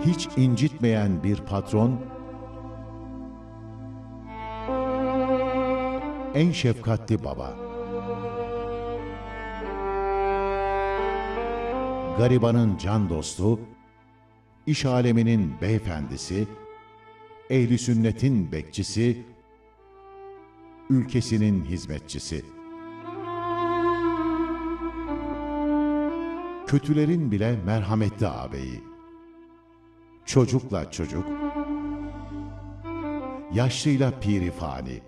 hiç incitmeyen bir patron, en şefkatli baba, garibanın can dostu, iş aleminin beyefendisi, ehli sünnetin bekçisi, ülkesinin hizmetçisi. Kötülerin bile merhametli ağabeyi. Çocukla çocuk, yaşlıyla pirifani.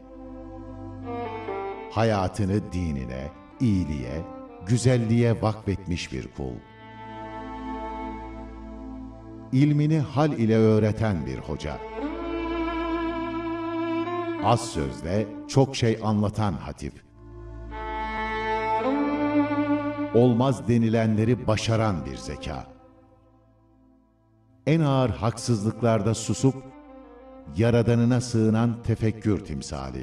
Hayatını dinine, iyiliğe, güzelliğe vakfetmiş bir kul. İlmini hal ile öğreten bir hoca. Az sözle çok şey anlatan hatip. Olmaz denilenleri başaran bir zeka. En ağır haksızlıklarda susup, Yaradanına sığınan tefekkür timsali.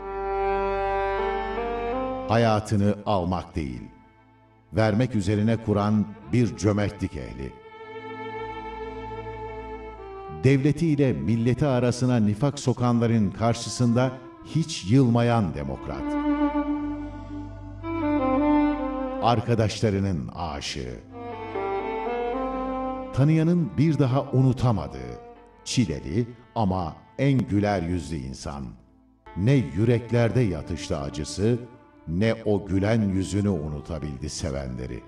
Hayatını almak değil, vermek üzerine kuran bir cömertlik ehli. Devletiyle milleti arasına nifak sokanların karşısında hiç yılmayan demokrat. Arkadaşlarının aşığı. Tanıyanın bir daha unutamadığı, çileli ama en güler yüzlü insan. Ne yüreklerde yatıştı acısı, ne o gülen yüzünü unutabildi sevenleri.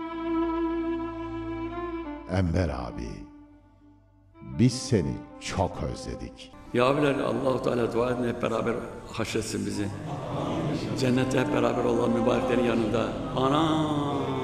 Enver abi, biz seni çok özledik. Ya abiler, Allah-u Teala dua edin, hep beraber haşretsin bizi. Cennette hep beraber olan mübareklerin yanında. Ana!